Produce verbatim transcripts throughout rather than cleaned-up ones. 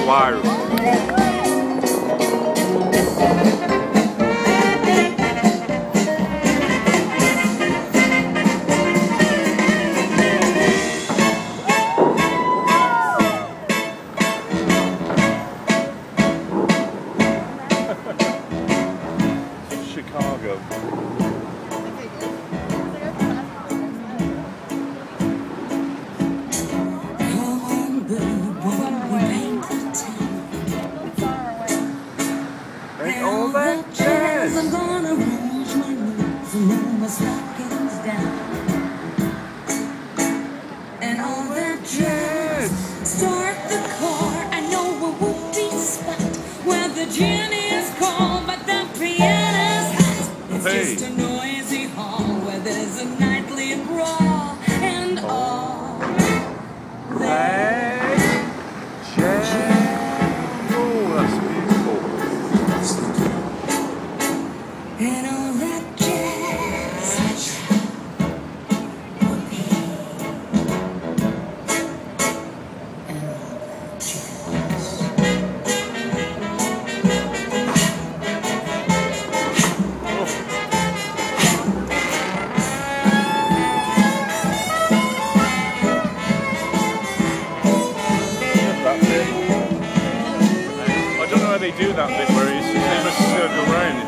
Wow. Chicago. And all that jazz. I'm gonna rouge my knees and move my stockings down. And all that jazz. Start the car. I know a whoopee spot where the gin is cold, but the piano's hot. It's Hey. just a noisy hall where there's a nightly brawl and all that jazz. Oh, that's beautiful. and all that jazz. And all that jazz. That bit. I don't know how they do that bit where he's, they must circle around.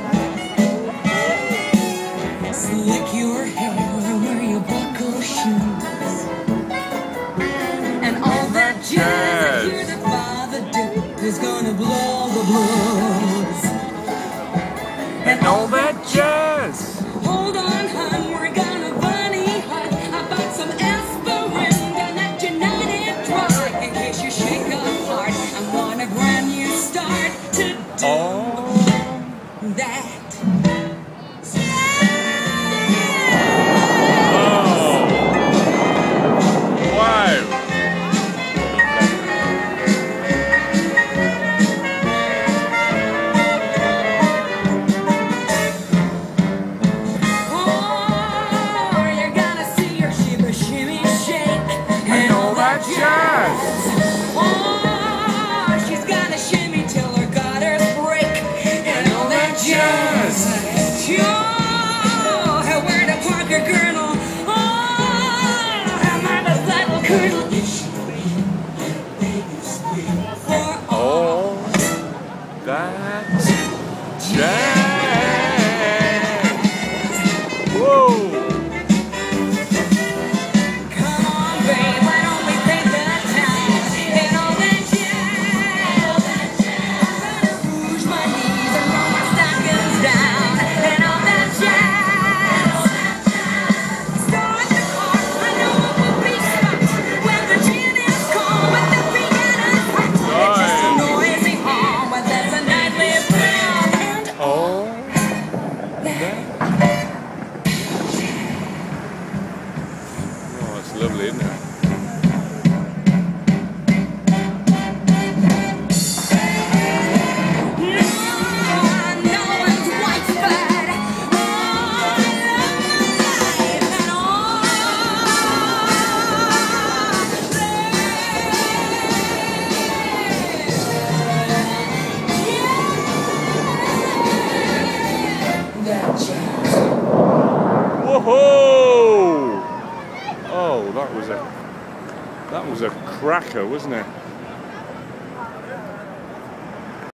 Slick your hair and wear your buckle shoes. And all that jazz. I hear the father Duke is gonna blow the blues. And all that jazz. Hold on, hun, we're gonna bunny hut. I bought some aspirin, gonna tonight and try. In case you shake a heart, I want a brand new start to do Oh. that. Oh, she's gotta shimmy till her gutters break. And all that jazz. Oh, where the Parker Colonel. Oh, I'm on the saddle Colonel. Oh, that jazz. Whoa. Lovely, isn't it? Whoa! Oh, that was a that was a cracker, wasn't it?